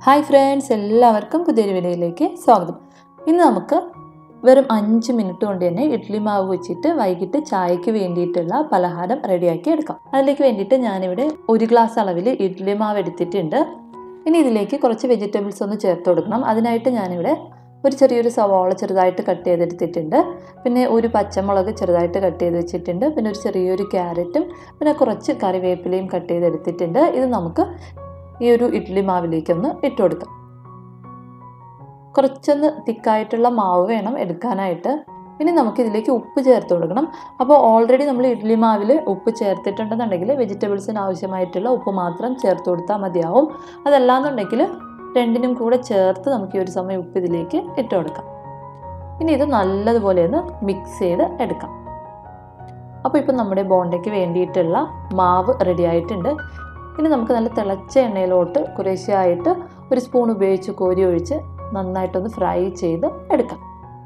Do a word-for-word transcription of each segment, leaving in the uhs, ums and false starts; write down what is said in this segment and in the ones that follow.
Hi friends, എല്ലാവർക്കും പുതിയൊരു വീഡിയോയിലേക്ക് സ്വാഗതം. ഇന്ന് നമുക്ക് വെറും അഞ്ച് മിനിറ്റ് കൊണ്ട് തന്നെ ഇഡ്ഡലി മാവ് വെച്ചിട്ട് വൈകിട്ട് ചായക്ക് വേണ്ടിയിട്ടുള്ള പലഹാരം റെഡിയാക്കി എടുക്കാം. അതിലേക്ക് വേണ്ടിയിട്ട് ഞാനിവിടെ ഒരു ഗ്ലാസ് അളവിൽ ഇഡ്ഡലി മാവ് എടുത്തിട്ടുണ്ട്. ഇനി ഇതിലേക്ക് കുറച്ച് വെജിറ്റബിൾസ് ഒന്ന് ചേർത്ത് കൊടുക്കണം. അതിനായിട്ട് ഞാനിവിടെ ഒരു ചെറിയൊരു സവാള ചെറുതായിട്ട് കട്ട് ചെയ്തെടുത്തിട്ടുണ്ട്. പിന്നെ ഒരു പച്ചമുളക് ചെറുതായിട്ട് കട്ട് ചെയ്ത് വെച്ചിട്ടുണ്ട്. പിന്നെ ഒരു ചെറിയൊരു ക്യാരറ്റും പിന്നെ കുറച്ച് കറിവേപ്പിലയും കട്ട് ചെയ്തെടുത്തിട്ടുണ്ട്. ഇത് നമുക്ക് ഈ ഒരു ഇഡ്ഡലി മാവിലേക്കൊന്ന് ഇട്ട് കൊടുക്കാം. കുറച്ചൊന്ന് തിക്കായിട്ടുള്ള മാവ് വേണം എടുക്കാനായിട്ട്. ഇനി നമുക്കിതിലേക്ക് ഉപ്പ് ചേർത്ത് കൊടുക്കണം. അപ്പോൾ ഓൾറെഡി നമ്മൾ ഇഡ്ഡലി മാവിൽ ഉപ്പ് ചേർത്തിട്ടുണ്ടെന്നുണ്ടെങ്കിൽ വെജിറ്റബിൾസിന് ആവശ്യമായിട്ടുള്ള ഉപ്പ് മാത്രം ചേർത്ത് കൊടുത്താൽ മതിയാവും. അതല്ലാന്നുണ്ടെങ്കിൽ രണ്ടിനും കൂടെ ചേർത്ത് നമുക്ക് ഈ ഒരു സമയം ഉപ്പ് ഇതിലേക്ക് ഇട്ട് കൊടുക്കാം. ഇനി ഇത് നല്ലതുപോലെ ഒന്ന് മിക്സ് ചെയ്ത് എടുക്കാം. അപ്പോൾ ഇപ്പം നമ്മുടെ ബോണ്ടയ്ക്ക് വേണ്ടിയിട്ടുള്ള മാവ് റെഡി ആയിട്ടുണ്ട്. ഇനി നമുക്ക് നല്ല തിളച്ച എണ്ണയിലോട്ട് കുറേശ്ശെയായിട്ട് ഒരു സ്പൂൺ ഉപയോഗിച്ച് കോരി ഒഴിച്ച് നന്നായിട്ടൊന്ന് ഫ്രൈ ചെയ്ത് എടുക്കാം.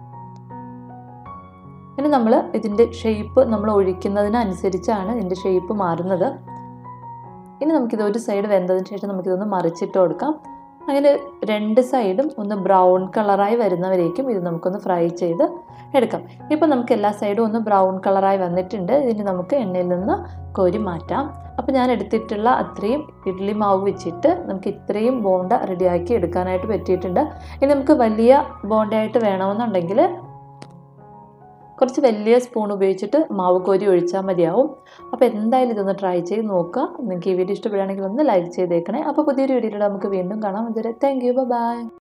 ഇനി നമ്മൾ ഇതിൻ്റെ ഷേപ്പ് നമ്മൾ ഒഴിക്കുന്നതിനനുസരിച്ചാണ് ഇതിൻ്റെ ഷേപ്പ് മാറുന്നത്. ഇനി നമുക്കിത് ഒരു സൈഡ് വെന്തതിന് ശേഷം നമുക്കിതൊന്ന് മറിച്ചിട്ട് കൊടുക്കാം. അങ്ങനെ രണ്ട് സൈഡും ഒന്ന് ബ്രൗൺ കളറായി വരുന്നവരേക്കും ഇത് നമുക്കൊന്ന് ഫ്രൈ ചെയ്ത് എടുക്കാം. ഇപ്പോൾ നമുക്ക് എല്ലാ സൈഡും ഒന്ന് ബ്രൗൺ കളറായി വന്നിട്ടുണ്ട്. ഇതിന് നമുക്ക് എണ്ണയിൽ നിന്ന് കോരി മാറ്റാം. അപ്പോൾ ഞാൻ എടുത്തിട്ടുള്ള അത്രയും ഇഡ്ഡലി മാവ് വെച്ചിട്ട് നമുക്ക് ഇത്രയും ബോണ്ട റെഡിയാക്കി എടുക്കാനായിട്ട് പറ്റിയിട്ടുണ്ട്. ഇനി നമുക്ക് വലിയ ബോണ്ടയായിട്ട് വേണമെന്നുണ്ടെങ്കിൽ കുറച്ച് വലിയ സ്പൂൺ ഉപയോഗിച്ചിട്ട് മാവ് കോരി ഒഴിച്ചാൽ മതിയാവും. അപ്പോൾ എന്തായാലും ഇതൊന്ന് ട്രൈ ചെയ്ത് നോക്കുക. നിങ്ങൾക്ക് ഈ വീഡിയോ ഇഷ്ടപ്പെടുകയാണെങ്കിൽ ഒന്ന് ലൈക്ക് ചെയ്തേക്കണേ. അപ്പോൾ പുതിയൊരു വീഡിയോയിലൂടെ നമുക്ക് വീണ്ടും കാണാം. അതുവരെ താങ്ക് യു, ബൈ.